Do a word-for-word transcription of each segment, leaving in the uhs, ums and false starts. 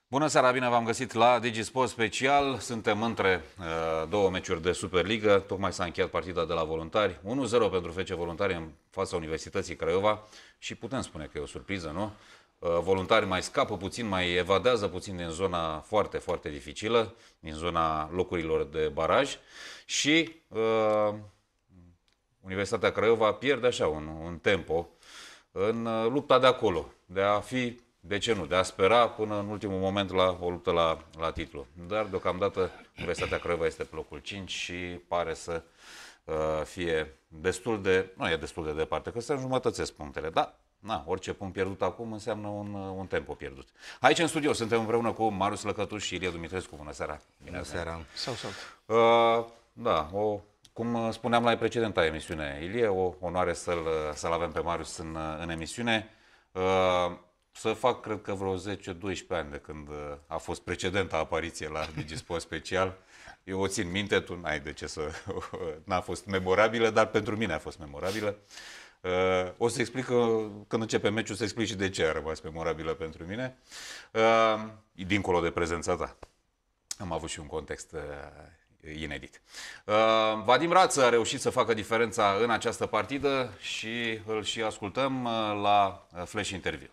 Bună seara, bine v-am găsit la DigiSport Special. Suntem între uh, două meciuri de Superligă. Tocmai s-a încheiat partida de la Voluntari. unu zero pentru F C Voluntari în fața Universității Craiova. Și putem spune că e o surpriză, nu? Uh, Voluntari mai scapă puțin, mai evadează puțin din zona foarte, foarte dificilă, din zona locurilor de baraj. Și uh, Universitatea Craiova pierde așa un, un tempo în uh, lupta de acolo, de a fi... De ce nu? De a spera până în ultimul moment la o luptă la, la titlu. Dar deocamdată Universitatea Craiova este pe locul cinci și pare să uh, fie destul de... Nu e destul de departe, că se înjumătățesc punctele. Dar, na, orice punct pierdut acum înseamnă un, un tempo pierdut. Aici în studio suntem împreună cu Marius Lăcătuș și Ilie Dumitrescu. Bună seara! Bine Bună seara! Sau, sau. Uh, da, o... Cum spuneam la precedenta emisiune, Ilie, o onoare să-l să-l avem pe Marius în, în emisiune. Uh, Să fac, cred că, vreo zece doisprezece ani de când a fost precedenta apariție la DigiSport Special. Eu o țin minte, tu n-ai de ce să... N-a fost memorabilă, dar pentru mine a fost memorabilă. O să explic, că, când începe meciul, să explic și de ce a rămas memorabilă pentru mine. Dincolo de prezența ta. Am avut și un context inedit. Vadim Rață a reușit să facă diferența în această partidă și îl și ascultăm la Flash Interview.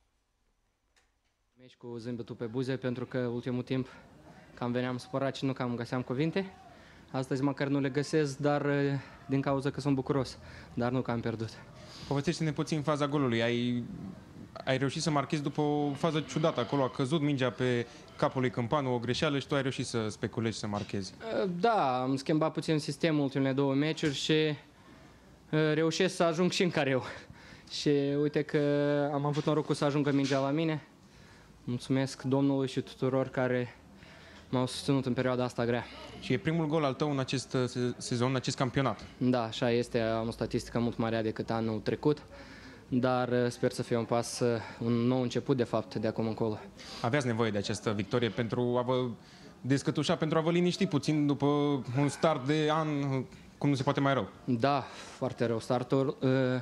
Meci cu zâmbetul pe buze, pentru că ultimul timp cam veneam supărat și nu cam găseam cuvinte. Astăzi măcar nu le găsesc, dar din cauza că sunt bucuros, dar nu că am pierdut. Povestește-ne puțin faza golului. Ai, ai reușit să marchezi după o fază ciudată. Acolo a căzut mingea pe capul lui Câmpanu, o greșeală, și tu ai reușit să speculezi și să marchezi. Da, am schimbat puțin sistemul ultimele două meciuri și reușesc să ajung și în careu. Și uite că am avut norocul să ajungă mingea la mine. Mulțumesc Domnului și tuturor care m-au susținut în perioada asta grea. Și e primul gol al tău în acest sezon, în acest campionat. Da, așa este. Am o statistică mult mai rea decât anul trecut, dar sper să fie un pas, un nou început, de fapt, de acum încolo. Aveați nevoie de această victorie pentru a vă descătușa, pentru a vă liniști puțin după un start de an cum nu se poate mai rău. Da, foarte rău startul.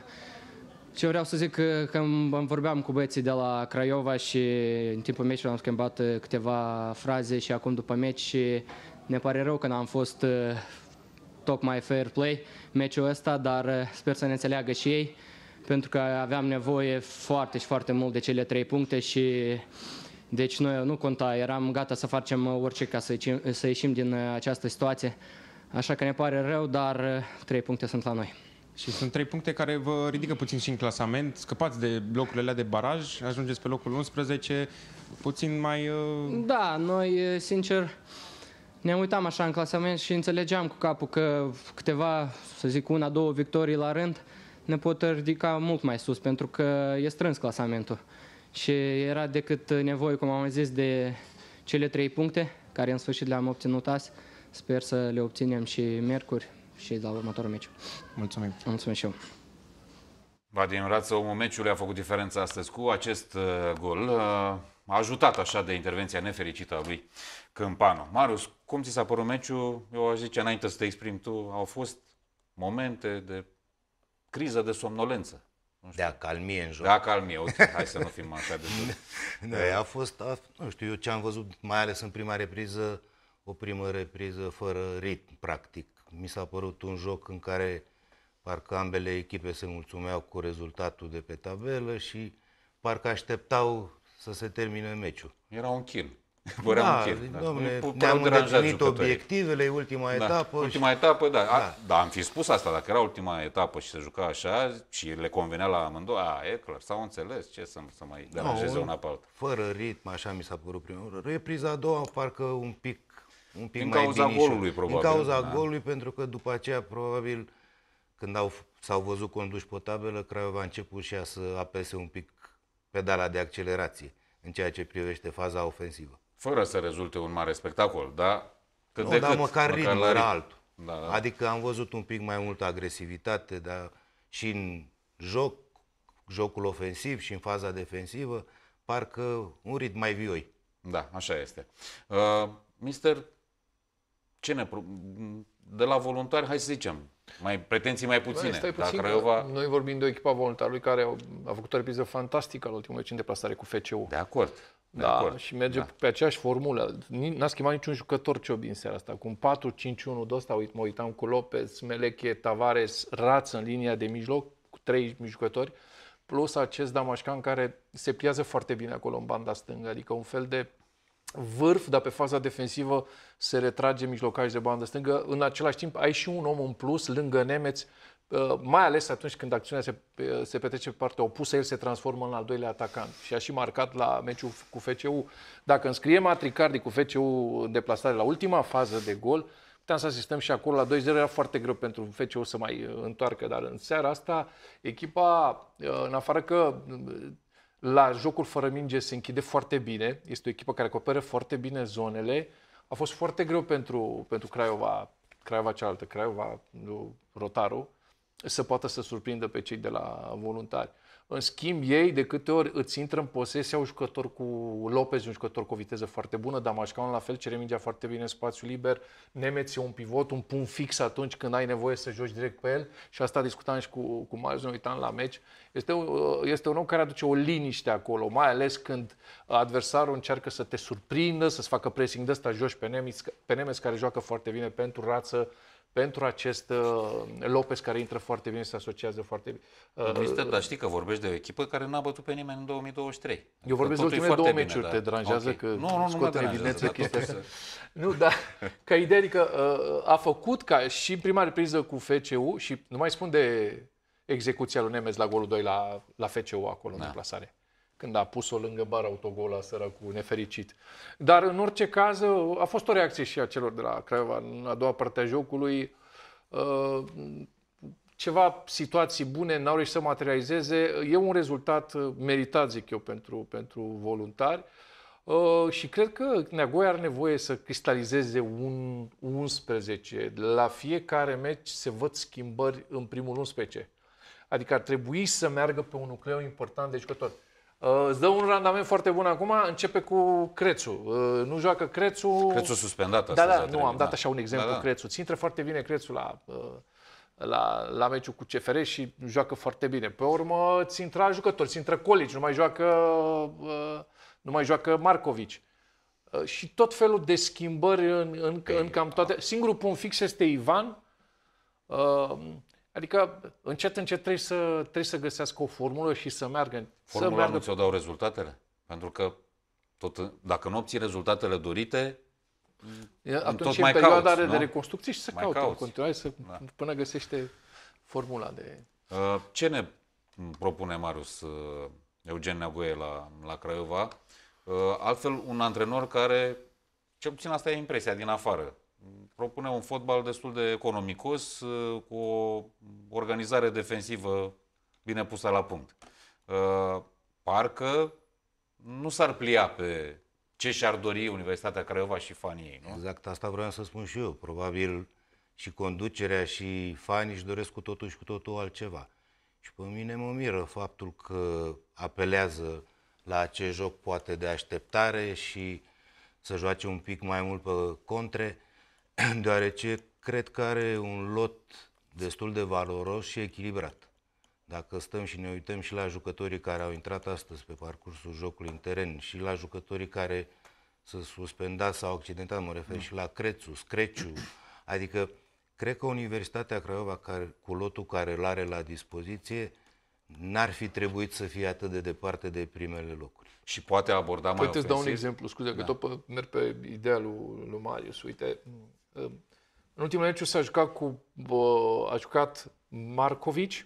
Ce vreau să zic, că vorbeam cu băieții de la Craiova și în timpul meciului am schimbat câteva fraze și acum după meci și ne pare rău că n-am fost tocmai fair play meciul ăsta, dar sper să ne înțeleagă și ei, pentru că aveam nevoie foarte și foarte mult de cele trei puncte și deci noi nu conta, eram gata să facem orice ca să ieșim, să ieșim din această situație, așa că ne pare rău, dar trei puncte sunt la noi. Și sunt trei puncte care vă ridică puțin și în clasament, scăpați de locurile alea de baraj, ajungeți pe locul unsprezece, puțin mai... Uh... Da, noi, sincer, ne uitam așa în clasament și înțelegeam cu capul că câteva, să zic, una, două victorii la rând ne pot ridica mult mai sus, pentru că e strâns clasamentul. Și era decât nevoie, cum am zis, de cele trei puncte, care în sfârșit le-am obținut azi. Sper să le obținem și miercuri și la următorul meci. Mulțumim. Mulțumesc și eu. Vadim Rață, omul meciului, a făcut diferența astăzi cu acest uh, gol. Uh, a ajutat așa de intervenția nefericită a lui Câmpanu. Marius, cum ți s-a părut meciul? Eu aș zice, înainte să te exprimi tu, au fost momente de criză de somnolență. De acalmie în joc. De acalmie, ok. Hai să nu fim așa de dur. Da, a fost, a, nu știu, eu ce am văzut, mai ales în prima repriză, o primă repriză fără ritm, practic. Mi s-a părut un joc în care parcă ambele echipe se mulțumeau cu rezultatul de pe tabelă și parcă așteptau să se termine meciul. Era un kill. Părea da, un kill. Da. Dom'le, ne-am îndeplinit obiectivele, ultima da. etapă. Ultima și... etapă, da. da. A, da, am fi spus asta, dacă era ultima etapă și se juca așa și le convenea la amândouă, a, e clar, s-au înțeles, ce să, să mai deranjeze no, una pe alta. Fără ritm, așa mi s-a părut prima oară. Repriza a doua, parcă un pic Un pic din mai cauza binișor. golului, probabil. Din cauza da. golului, pentru că după aceea, probabil, când au, s-au văzut conduși pe tabelă, Craiova a început și ea să apese un pic pedala de accelerație în ceea ce privește faza ofensivă. Fără să rezulte un mare spectacol, dar cât nu, de dar cât, măcar ritmul era altul. Da, da. Adică am văzut un pic mai multă agresivitate, dar și în joc, jocul ofensiv și în faza defensivă, parcă un ritm mai vioi. Da, așa este. Uh, mister, ce ne... De la Voluntari, hai să zicem, mai pretenții mai puține. Stai Da, puțin, Craiova... Noi vorbim de o echipă Voluntarului care a, a făcut o repriză fantastică la ultimul meci în deplasare cu F C U. De acord. Da, acord. și merge Da. pe aceeași formulă. Ni- N-a schimbat niciun jucător Ciobi în seara asta. Cu un patru cinci unu de ăsta, uit, mă uitam cu Lopez, Meleche, Tavares, Raț în linia de mijloc, cu trei jucători, plus acest Damașcan care se pliază foarte bine acolo în banda stângă, adică un fel de vârf, dar pe faza defensivă se retrage mijlocaș de bandă stângă. În același timp ai și un om în plus lângă Nemeț, mai ales atunci când acțiunea se, se petrece pe partea opusă, el se transformă în al doilea atacant. Și a și marcat la meciul cu F C U. Dacă înscrie Matricardi cu F C U în deplasare la ultima fază de gol, puteam să asistăm și acolo la doi zero, era foarte greu pentru F C U să mai întoarcă, dar în seara asta echipa, în afară că la jocul fără minge se închide foarte bine, este o echipă care acoperă foarte bine zonele, a fost foarte greu pentru, pentru Craiova, Craiova cealaltă, Craiova, Rotaru, să poată să surprindă pe cei de la Voluntari. În schimb, ei de câte ori îți intră în posesie, au un jucător cu Lopez, un jucător cu o viteză foarte bună, Damașcan la fel, cere mingea foarte bine în spațiu liber, Nemeț e un pivot, un punct fix atunci când ai nevoie să joci direct pe el și asta discutam și cu, cu Marius, ne uitam la meci. Este un, este un om care aduce o liniște acolo, mai ales când adversarul încearcă să te surprindă, să-ți facă pressing de ăsta, joci pe Nemeț, pe Nemeț care joacă foarte bine pentru Rață, pentru acest uh, Lopez care intră foarte bine, se asociază foarte bine. Uh, Mister, dar știi că vorbești de o echipă care n-a bătut pe nimeni în două mii douăzeci și trei. Eu vorbesc de Totul e ultimele două foarte meciuri, bine, te da. deranjează Ok. că nu, nu, nu scot mă în deranjează, evidență dar chestia totuși asta. Nu, dar ca idee, adică uh, a făcut ca și în prima repriză cu F C U și nu mai spun de execuția lui Nemes la golul doi la, la F C U acolo în Da. deplasare. Când a pus-o lângă bar autogol la săracul nefericit. Dar în orice caz a fost o reacție și a celor de la Craiova în a doua parte a jocului. Uh, ceva situații bune n-au reușit să materializeze. E un rezultat meritat, zic eu, pentru, pentru Voluntari. Uh, și cred că Neagoia are nevoie să cristalizeze un unsprezece. La fiecare meci se văd schimbări în primul unsprezece. Adică ar trebui să meargă pe un nucleu important de jucători. Uh, îți dă un randament foarte bun acum, începe cu Crețu. Uh, nu joacă Crețu... Crețu suspendat Da, astăzi. da, a nu, trebuit, am dat da. așa un exemplu Da, cu da. Crețu. Ți intră foarte bine Crețu la, uh, la, la meciul cu C F R și joacă foarte bine. Pe urmă ți intra jucători, ți intră Colici, nu mai joacă, uh, nu mai joacă Marcovici. Uh, și tot felul de schimbări în, în, în cam toate. Singurul punct fix este Ivan. Uh, Adică încet, încet trebuie să, trebuie să găsească o formulă și să meargă. Formula să meargă. nu ți-o dau rezultatele? Pentru că tot, dacă nu obții rezultatele dorite, Atunci tot e în mai perioada cauți, de nu? reconstrucție și să Mai caută în cauți. continuare să, Da. până găsește formula de... Uh, ce ne propune Marius uh, Eugen Neagoie la, la Craiova? Uh, Altfel, un antrenor care, cel puțin asta e impresia din afară, propune un fotbal destul de economicos, uh, cu o organizare defensivă bine pusă la punct. Uh, Parcă nu s-ar plia pe ce și-ar dori Universitatea Craiova și fanii ei, nu? Exact asta vreau să spun și eu. Probabil și conducerea și fanii își doresc cu totul și cu totul altceva. Și pe mine mă miră faptul că apelează la acest joc poate de așteptare și să joace un pic mai mult pe contre, deoarece cred că are un lot destul de valoros și echilibrat. Dacă stăm și ne uităm și la jucătorii care au intrat astăzi pe parcursul jocului în teren și la jucătorii care s-au suspendat sau accidentat, mă refer și la Crețu, Screciu, adică cred că Universitatea Craiova, care, cu lotul care îl are la dispoziție, n-ar fi trebuit să fie atât de departe de primele locuri. Și poate aborda mai Uite, îți dau un ofensiv. exemplu, scuze, că Da. tot pe, merg pe ideea lui, lui Marius. Uite, în ultimul meciul s-a jucat cu, bă, a jucat Marcovici,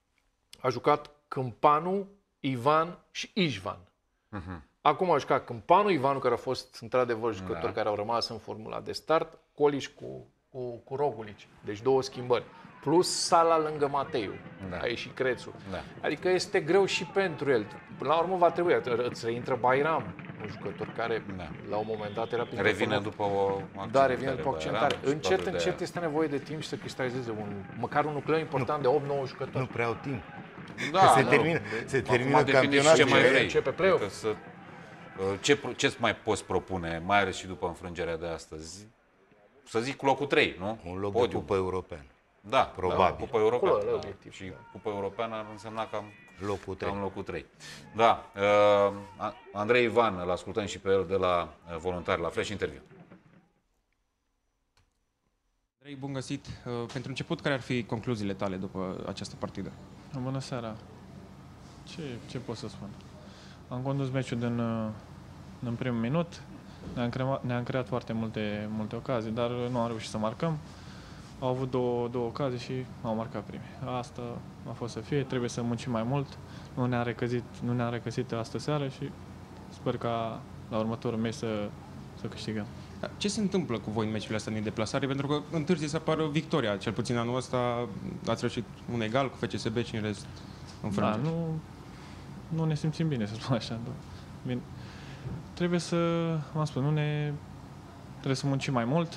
a jucat Câmpanu, Ivan și Ișvan. Uh-huh. Acum a jucat Câmpanu, Ivanu, care a fost într-adevăr jucători Da. care au rămas în formula de start, Colici cu, cu, cu Rogulici. Deci două schimbări. Plus Sala lângă Mateiu. Da. A ieșit Crețu. Da. Adică este greu și pentru el. La urmă va trebui. Îți reintră Bairam, un jucător care Da. la un moment dat era printre Revine formă- după o accidentare. Da, revine după Bairam accentare. și Încet, probabil de încet aia. este nevoie de timp și să cristalizeze un, măcar un nucleu important de opt nouă jucători. Nu prea au timp. Da, se nu. termină, se termină Acum definiți ce campionatul. mai vrei. Începe play-off. Adică să, ce, ce mai poți propune, mai ales și după înfrângerea de astăzi? Să zic locul trei, nu? Un loc Podium. de cupă european. Da, Probabil. Da, Cupa Europeană. Acolo, la Da. obiectiv, Și da. Cupa Europeană ar însemna cam Locul trei. Cam locul trei. Da, uh, Andrei Ivan, îl ascultăm și pe el de la uh, Voluntari, la Flash Interview. Andrei, bun găsit. Uh, pentru început, care ar fi concluziile tale după această partidă? Bună seara. Ce, ce pot să spun? Am condus meciul din, din primul minut. Ne-am creat, ne-am creat foarte multe, multe ocazii, dar nu am reușit să marcăm. Au avut două, două ocazii și au marcat primii. Asta a fost să fie. Trebuie să muncim mai mult. Nu ne-am recăzit, nu ne-am recăzit astă seară și sper ca la următorul meci să, să câștigăm. Ce se întâmplă cu voi în meciurile astea din deplasare? Pentru că întârzie să apară victoria. Cel puțin anul ăsta ați reușit un egal cu F C S B și în rest Da, înfrângeți. nu, nu ne simțim bine, să spun așa. Bine. Trebuie să, v-am spus, nu ne, trebuie să muncim mai mult,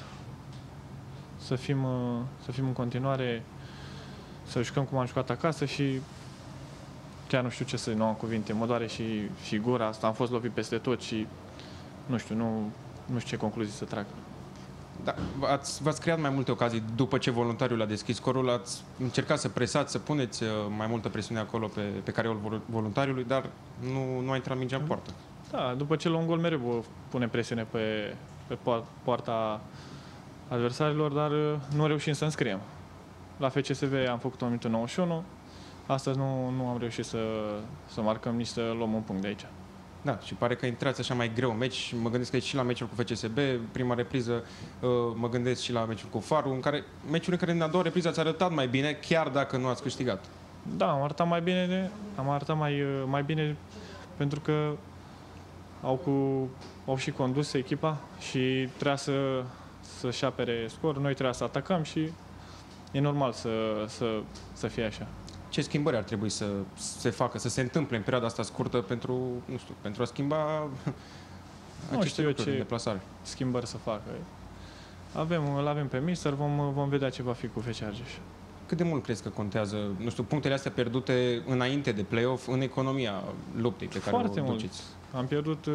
să fim, să fim în continuare, să jucăm cum am jucat acasă și chiar nu știu ce să nu am cuvinte, mă doare și, și gura asta, am fost lovit peste tot și nu știu, nu, nu știu ce concluzii să trag. Da, ați, v-ați creat mai multe ocazii după ce voluntariul a deschis scorul, ați încercat să presați, să puneți uh, mai multă presiune acolo pe, pe careul voluntariului, dar nu, nu a intrat mingea în poartă. Da, după ce luăm un gol mereu pune presiune pe, pe poarta adversarilor, dar nu reușim să înscriem. La F C S B am făcut un minutul nouăzeci și unu, astăzi nu, nu am reușit să, să marcăm nici să luăm un punct de aici. Da, și pare că intrați așa mai greu în meci. Mă gândesc că și la meciul cu F C S B, prima repriză, mă gândesc și la meciul cu Faru, în care, meciul în care în a doua repriză ați arătat mai bine, chiar dacă nu ați câștigat. Da, am arătat mai bine, am arătat mai, mai bine pentru că au, cu, au și condus echipa și trebuia să, să-și apere scorul. Noi trebuia să atacăm și e normal să, să, să fie așa. Ce schimbări ar trebui să se facă, să se întâmple în perioada asta scurtă pentru, nu știu, pentru a schimba nu aceste știu eu lucruri ce de deplasare? schimbări să facă. Avem, îl avem pe mister, vom, vom vedea ce va fi cu F C Argeș. Cât de mult crezi că contează, nu știu, punctele astea pierdute înainte de play-off în economia luptei pe care Foarte o mult. duceți? Am pierdut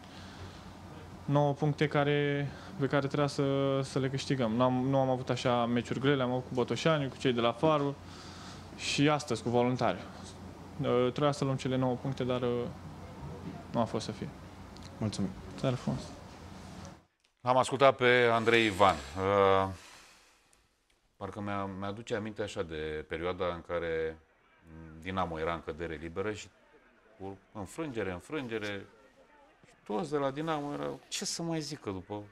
nouă puncte care, pe care trebuia să, să le câștigăm. Nu am, nu am avut așa meciuri grele, am avut cu Botoșani, cu cei de la Faru și astăzi cu Voluntari. Trebuia să luăm cele nouă puncte, dar nu a fost să fie. Mulțumim. Seară frumos. Am ascultat pe Andrei Ivan. Uh, parcă mi-a, mi-aduce aminte așa de perioada în care Dinamo era în cădere liberă și cu înfrângere, înfrângere. Și toți de la Dinamo erau, ce să mai zică după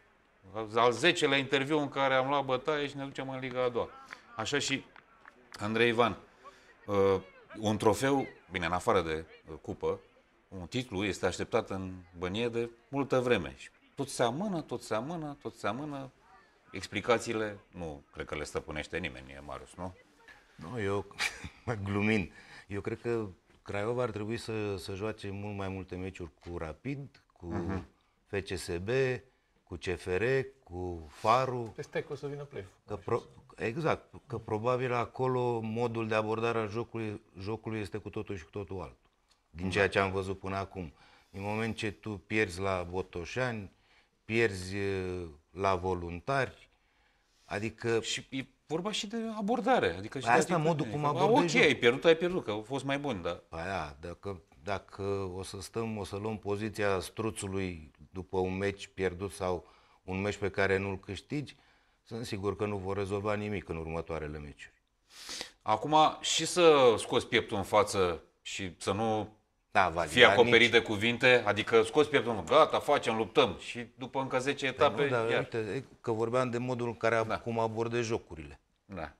al zecelea interviu în care am luat bătaie și ne ducem în Liga a doua. Așa și Andrei Ivan. Uh, un trofeu, bine, în afară de uh, cupă, un titlu este așteptat în bănie de multă vreme. Și tot se amână, tot se amână, tot se amână. Explicațiile, nu cred că le stăpânește nimeni, Marius, nu? Nu, eu, glumind, eu cred că Craiova ar trebui să, să joace mult mai multe meciuri cu Rapid, cu uh-huh. F C S B, cu C F R, cu Faru. Peste că o să vină play. Că pro, exact, că probabil acolo modul de abordare al jocului, jocului este cu totul și cu totul altul. Din ceea ce am văzut până acum. În moment ce tu pierzi la Botoșani, pierzi la Voluntari, adică... Și e vorba și de abordare. Adică și asta de modul cum abordezi abordezi. Ok, jocul. ai pierdut, ai pierdut, că au fost mai buni, dar... Păi da, dacă, dacă o să stăm, o să luăm poziția struțului după un meci pierdut sau un meci pe care nu-l câștigi, sunt sigur că nu vor rezolva nimic în următoarele meciuri. Acum, și să scoți pieptul în față și să nu Da, Vali, fie dar acoperit nici... de cuvinte, adică scoți pieptul în gata, facem, luptăm și după încă zece etape, Păi nu, dar iar. uite, că vorbeam de modul în care Da. cum abordezi jocurile. Da.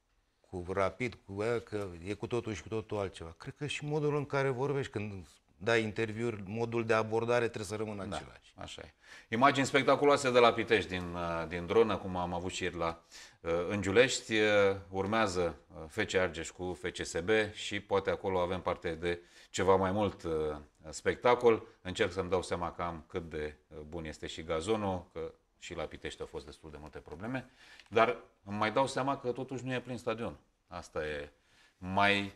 Cu Rapid, cu ea, că e cu totul și cu totul altceva. Cred că și modul în care vorbești când dai interviuri, modul de abordare trebuie să rămână Da, același. așa e. Imagini spectaculoase de la Pitești din, uh, din dronă, cum am avut și ieri la uh, în Giulești. Uh, urmează uh, F C Argeș cu F C S B și poate acolo avem parte de ceva mai mult uh, spectacol. Încerc să-mi dau seama cam cât de uh, bun este și gazonul, că și la Pitești au fost destul de multe probleme, dar îmi mai dau seama că totuși nu e plin stadion. Asta e mai...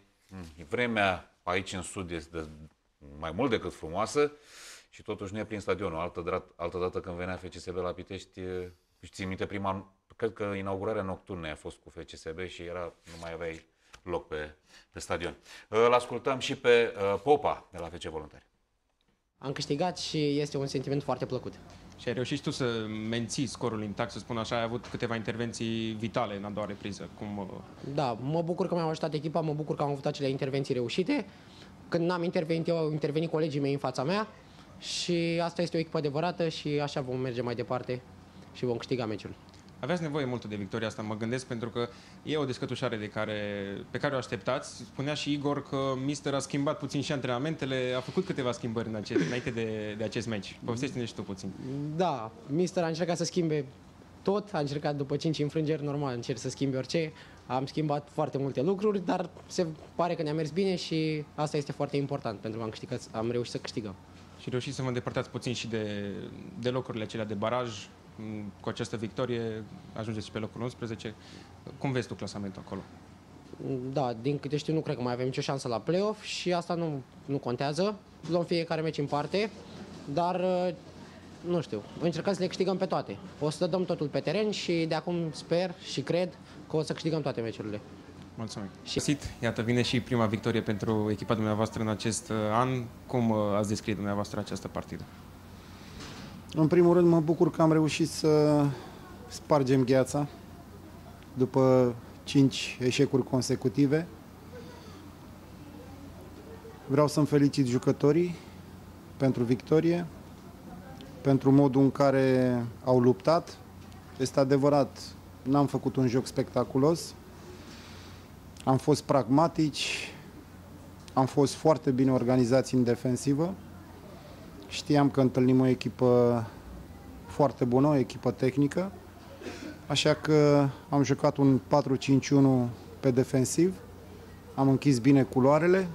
Vremea aici în sud este de, mai mult decât frumoasă și totuși nu e plin stadionul. Altă, altă dată când venea F C S B la Pitești, își țin minte prima, cred că inaugurarea nocturnă a fost cu F C S B și era, nu mai aveai loc pe, pe stadion. Îl ascultăm și pe Popa de la F C Voluntari. Am câștigat și este un sentiment foarte plăcut. Și ai reușit tu să menții scorul intact, să spun așa, ai avut câteva intervenții vitale în a doua repriză. Cum... Da, mă bucur că mi-am ajutat echipa, mă bucur că am avut acele intervenții reușite. Când n-am intervenit eu, au intervenit colegii mei în fața mea și asta este o echipă adevărată și așa vom merge mai departe și vom câștiga meciul. Aveați nevoie mult de victoria asta, mă gândesc, pentru că e o descătușare de care, pe care o așteptați. Spunea și Igor că mister a schimbat puțin și antrenamentele, a făcut câteva schimbări în acest, înainte de, de acest meci. Povestește-ne și tu puțin. Da, mister a încercat să schimbe tot, a încercat după cinci înfrângeri, normal, încerc să schimbe orice. Am schimbat foarte multe lucruri, dar se pare că ne-a mers bine și asta este foarte important, pentru că am, câștigat, am reușit să câștigăm. Și reușiți să vă îndepărtați puțin și de, de locurile acelea de baraj. Cu această victorie ajungeți și pe locul unsprezece. Cum vezi tu clasamentul acolo? Da, din câte știu, nu cred că mai avem nicio șansă la play-off și asta nu, nu contează. Luăm fiecare meci în parte, dar nu știu, încercăm să le câștigăm pe toate. O să dăm totul pe teren și de acum sper și cred că o să câștigăm toate meciurile. Mulțumim. Și iată, vine și prima victorie pentru echipa dumneavoastră în acest an. Cum ați descrie dumneavoastră această partidă? În primul rând mă bucur că am reușit să spargem gheața după cinci eșecuri consecutive. Vreau să-mi felicit jucătorii pentru victorie, pentru modul în care au luptat. Este adevărat, n-am făcut un joc spectaculos, am fost pragmatici, am fost foarte bine organizați în defensivă. Știam că întâlnim o echipă foarte bună, o echipă tehnică, așa că am jucat un patru cinci unu pe defensiv, am închis bine culoarele,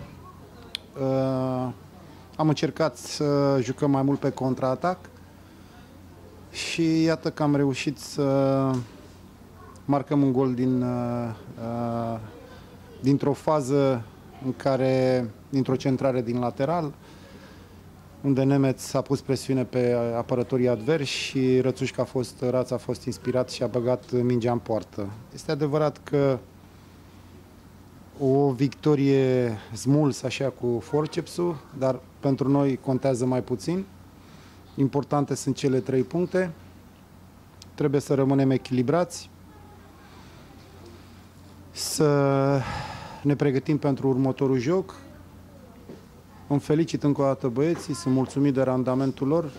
uh, am încercat să jucăm mai mult pe contraatac și iată că am reușit să marcăm un gol din, uh, uh, dintr-o fază în care, dintr-o centrare din lateral, unde Nemeț a pus presiune pe apărătorii adversi și Rățușca a fost, Raț a fost inspirat și a băgat mingea în poartă. Este adevărat că o victorie smulsă așa cu forcepsul, dar pentru noi contează mai puțin. Importante sunt cele trei puncte. Trebuie să rămânem echilibrați, să ne pregătim pentru următorul joc. Îmi felicit încă o dată băieții, sunt mulțumit de randamentul lor.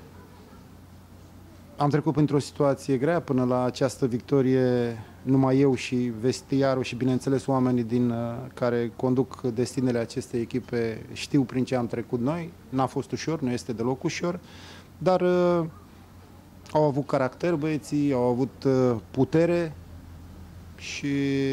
Am trecut printr-o situație grea până la această victorie, numai eu și vestiarul și, bineînțeles, oamenii din care conduc destinele acestei echipe știu prin ce am trecut noi. N-a fost ușor, nu este deloc ușor, dar uh, au avut caracter băieții, au avut uh, putere și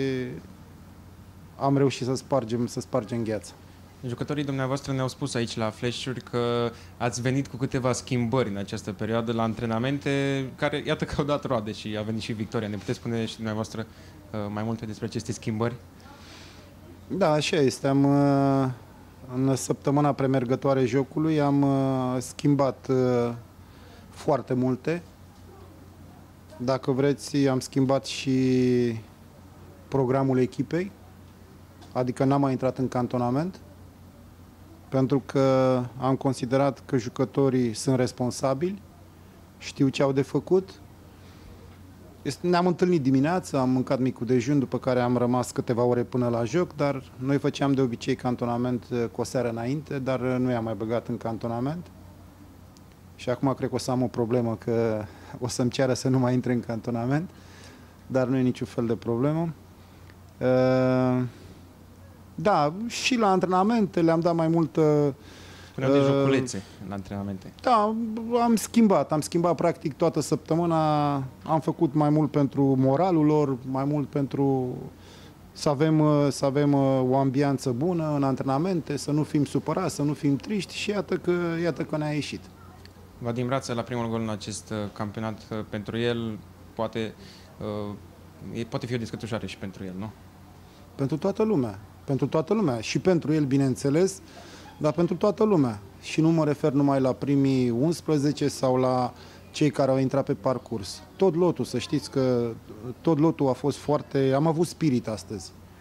am reușit să spargem, să spargem gheața. Jucătorii dumneavoastră ne-au spus aici la Flash-uri că ați venit cu câteva schimbări în această perioadă la antrenamente, care iată că au dat roade și a venit și victoria. Ne puteți spune și dumneavoastră mai multe despre aceste schimbări? Da, așa este. Am, în săptămâna premergătoare jocului am schimbat foarte multe. Dacă vreți, am schimbat și programul echipei, adică n-am mai intrat în cantonament, pentru că am considerat că jucătorii sunt responsabili, știu ce au de făcut. Ne-am întâlnit dimineața, am mâncat micul dejun, după care am rămas câteva ore până la joc, dar noi făceam de obicei cantonament cu o seară înainte, dar nu i-am mai băgat în cantonament. Și acum cred că o să am o problemă, că o să-mi ceară să nu mai intre în cantonament, dar nu e niciun fel de problemă. Uh... Da, și la antrenamente le-am dat mai multă... Spuneam uh, de joculețe la antrenamente. Da, am schimbat, am schimbat practic toată săptămâna, am făcut mai mult pentru moralul lor, mai mult pentru să avem, să avem o ambianță bună în antrenamente, să nu fim supărați, să nu fim triști și iată că, iată că ne-a ieșit. Vadim Rață, la primul gol în acest campionat, pentru el poate, poate fi o descătușare și pentru el, nu? Pentru toată lumea. Pentru toată lumea. Și pentru el, bineînțeles, dar pentru toată lumea. Și nu mă refer numai la primii unsprezece sau la cei care au intrat pe parcurs. Tot lotul, să știți că tot lotul a fost foarte... Am avut spirit astăzi.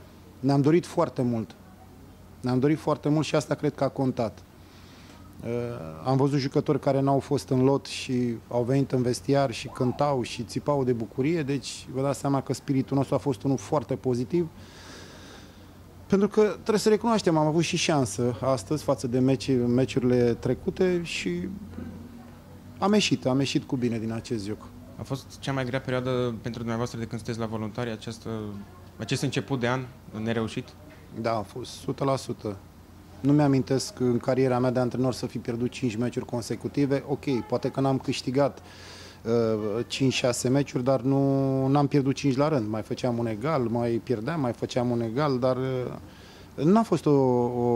Ne-am dorit foarte mult. Ne-am dorit foarte mult și asta cred că a contat. Uh, am văzut jucători care n-au fost în lot și au venit în vestiar și cântau și țipau de bucurie, deci vă dați seama că spiritul nostru a fost unul foarte pozitiv. Pentru că trebuie să recunoaștem, am avut și șansă astăzi față de meci, meciurile trecute și am ieșit, am ieșit cu bine din acest joc. A fost cea mai grea perioadă pentru dumneavoastră de când sunteți la voluntari, această, acest început de an nereușit? Da, a fost o sută la sută. Nu mi-amintesc în cariera mea de antrenor să fi pierdut cinci meciuri consecutive. Ok, poate că n-am câștigat uh, cinci șase meciuri, dar nu n-am pierdut cinci la rând. Mai făceam un egal, mai pierdeam, mai făceam un egal, dar uh, n-a fost o, o,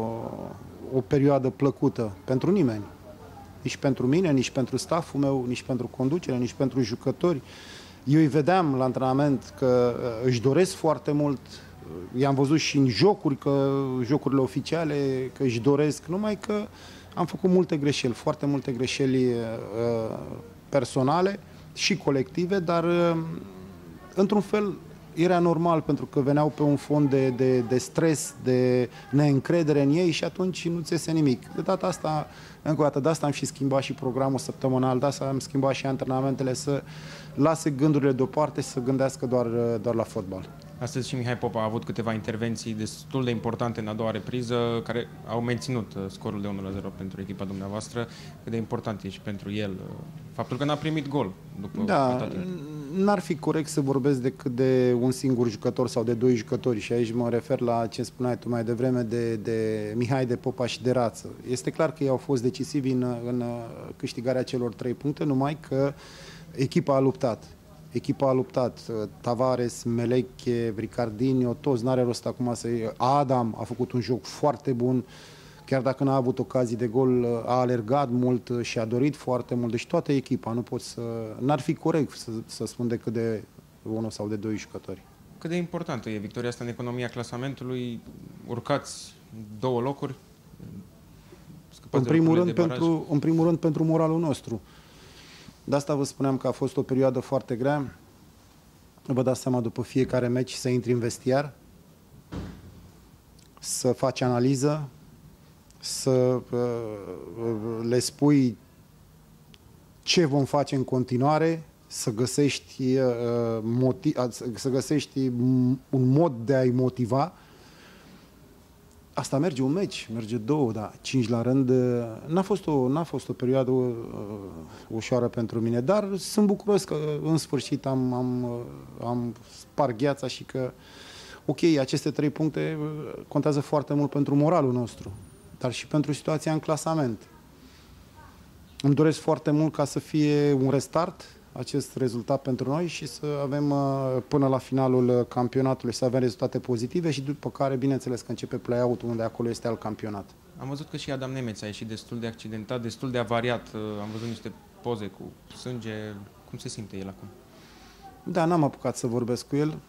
o perioadă plăcută pentru nimeni. Nici pentru mine, nici pentru stafful meu, nici pentru conducere, nici pentru jucători. Eu îi vedeam la antrenament că uh, își doresc foarte mult. I-am văzut și în jocuri, că jocurile oficiale, că își doresc, numai că am făcut multe greșeli, foarte multe greșeli uh, personale și colective, dar uh, într-un fel era normal, pentru că veneau pe un fond de, de, de stres, de neîncredere în ei și atunci nu ți iese nimic. De data asta, încă o dată, de asta am și schimbat și programul săptămânal, de asta am schimbat și antrenamentele, să lase gândurile deoparte și să gândească doar, doar la fotbal. Astăzi și Mihai Popa a avut câteva intervenții destul de importante în a doua repriză, care au menținut scorul de unu la zero pentru echipa dumneavoastră. Cât de important e și pentru el faptul că n-a primit gol după Da, n-ar fi corect să vorbesc decât de un singur jucător sau de doi jucători și aici mă refer la ce spuneai tu mai devreme de, de Mihai, de Popa și de Rață. Este clar că ei au fost decisivi în, în câștigarea celor trei puncte, numai că echipa a luptat. Echipa a luptat. Tavares, Meleche, Ricardinho, toți, n-are rost acum să... Adam a făcut un joc foarte bun, chiar dacă n-a avut ocazii de gol, a alergat mult și a dorit foarte mult. Deci toată echipa, nu pot să... N-ar fi corect să, să spun decât de unul sau de doi jucători. Cât de importantă e victoria asta în economia clasamentului? Urcați două locuri? În primul, rând, pentru, în primul rând pentru moralul nostru. De asta vă spuneam că a fost o perioadă foarte grea. Vă dați seama după fiecare meci să intri în vestiar, să faci analiză, să uh, le spui ce vom face în continuare, să găsești, uh, motiv, să găsești un mod de a-i motiva. Asta merge un meci, merge două, dar cinci la rând. N-a fost o, n-a fost o perioadă uh, ușoară pentru mine, dar sunt bucuros că în sfârșit am, am, am spart gheața și că, ok, aceste trei puncte contează foarte mult pentru moralul nostru, dar și pentru situația în clasament. Îmi doresc foarte mult ca să fie un restart acest rezultat pentru noi și să avem până la finalul campionatului să avem rezultate pozitive și după care, bineînțeles, că începe play-out-ul unde acolo este alt campionat. Am văzut că și Adam Nemeț a ieșit destul de accidentat, destul de avariat. Am văzut niște poze cu sânge. Cum se simte el acum? Da, n-am apucat să vorbesc cu el.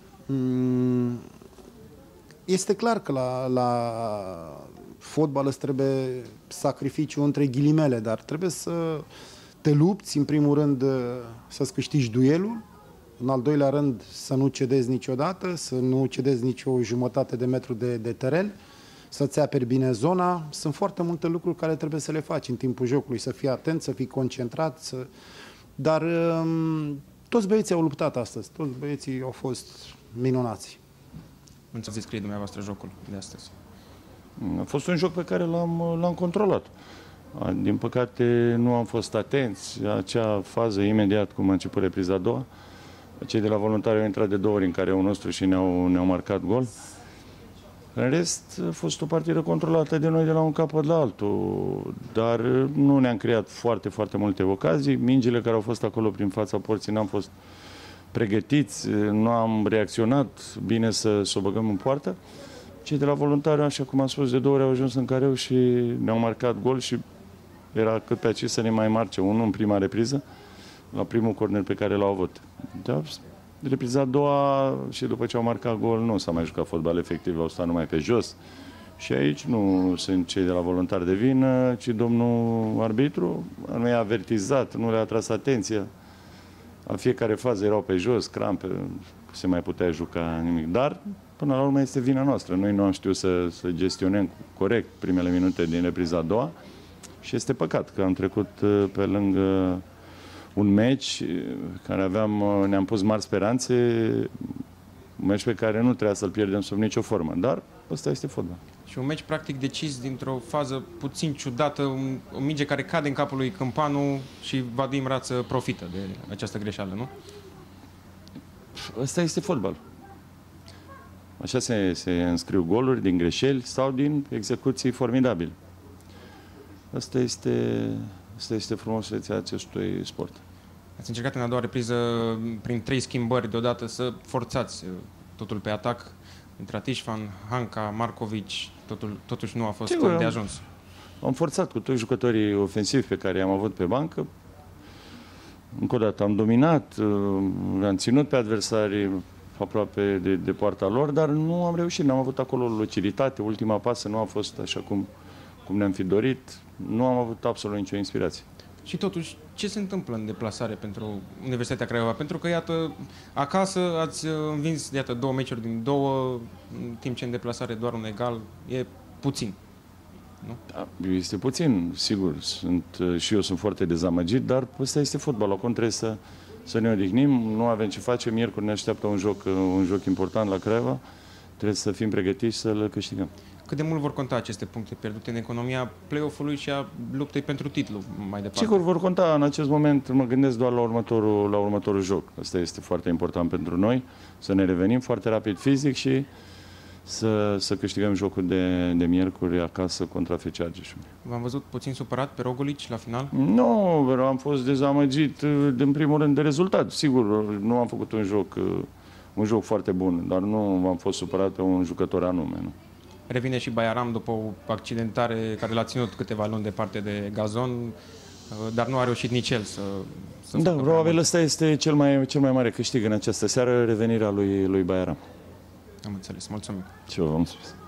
Este clar că la, la fotbal îți trebuie sacrificiu între ghilimele, dar trebuie să te lupți, în primul rând, să-ți câștigi duelul, în al doilea rând să nu cedezi niciodată, să nu cedezi nicio jumătate de metru de, de teren, să-ți aperi bine zona. Sunt foarte multe lucruri care trebuie să le faci în timpul jocului, să fii atent, să fii concentrat, să... dar um, toți băieții au luptat astăzi, toți băieții au fost minunați. Cum să descrie dumneavoastră jocul de astăzi? A fost un joc pe care l-am, l-am controlat. Din păcate nu am fost atenți. Acea fază imediat cum a început repriza a doua, cei de la voluntari au intrat de două ori în careul nostru și ne-au, ne-au marcat gol. În rest, a fost o partidă controlată de noi de la un capăt la altul, dar nu ne-am creat foarte, foarte multe ocazii. Mingile care au fost acolo prin fața porții n-am fost pregătiți, nu am reacționat bine să, să o băgăm în poartă. Cei de la voluntari, așa cum am spus, de două ori au ajuns în careu și ne-au marcat gol și era cât pe aici să ne mai marce unul în prima repriză, la primul corner pe care l-au avut. Dar repriza a doua și după ce au marcat gol nu s-a mai jucat fotbal efectiv, au stat numai pe jos. Și aici nu sunt cei de la voluntari de vină, ci domnul arbitru nu i-a avertizat, nu le-a atras atenția. La fiecare fază erau pe jos, crampe, se mai putea juca nimic. Dar până la urmă este vina noastră. Noi nu am știut să, să gestionăm corect primele minute din repriza a doua și este păcat că am trecut pe lângă un meci care aveam, ne-am pus mari speranțe, un meci pe care nu trebuia să-l pierdem sub nicio formă, dar ăsta este fotbal. Și un meci practic decis dintr-o fază puțin ciudată, un, o minge care cade în capul lui Câmpanu și Vadim Rață profită de această greșeală, nu? Ăsta este fotbal. Așa se, se înscriu goluri din greșeli sau din execuții formidabile. Asta este, asta este frumusețea acestui sport. Ați încercat în a doua repriză, prin trei schimbări deodată, să forțați totul pe atac. Intrat Ișvan, Hanca, Marcovici, totul, totuși nu a fost Sigur, de ajuns. Am, am forțat cu toți jucătorii ofensivi pe care i-am avut pe bancă. Încă o dată am dominat, am ținut pe adversarii aproape de, de poarta lor, dar nu am reușit, n-am avut acolo luciditate, ultima pasă nu a fost așa cum, cum ne-am fi dorit, nu am avut absolut nicio inspirație. Și totuși, ce se întâmplă în deplasare pentru Universitatea Craiova? Pentru că, iată, acasă ați învins, iată, două meciuri din două, în timp ce în deplasare doar un egal, e puțin. Nu? Da, este puțin, sigur, sunt, și eu sunt foarte dezamăgit, dar ăsta este fotbalul, acum trebuie să, să ne odihnim, nu avem ce face, miercuri ne așteaptă un joc, un joc important la Craiova, trebuie să fim pregătiți să-l câștigăm. Cât de mult vor conta aceste puncte pierdute în economia play-off-ului și a luptei pentru titlu mai departe? Sigur, vor conta. În acest moment mă gândesc doar la următorul, la următorul joc. Asta este foarte important pentru noi, să ne revenim foarte rapid fizic și să, să câștigăm jocul de, de miercuri acasă contra F C Argeșului. V-am văzut puțin supărat pe Rogolici la final? Nu, am fost dezamăgit în primul rând de rezultat. Sigur, nu am făcut un joc, un joc foarte bun, dar nu am fost supărat pe un jucător anume. Nu? Revine și Bayaram după o accidentare care l-a ținut câteva luni departe de gazon, dar nu a reușit nici el să... să da, probabil ăsta este cel mai, cel mai mare câștig în această seară, revenirea lui, lui Bayaram. Am înțeles, mulțumim. Ce v-am spus.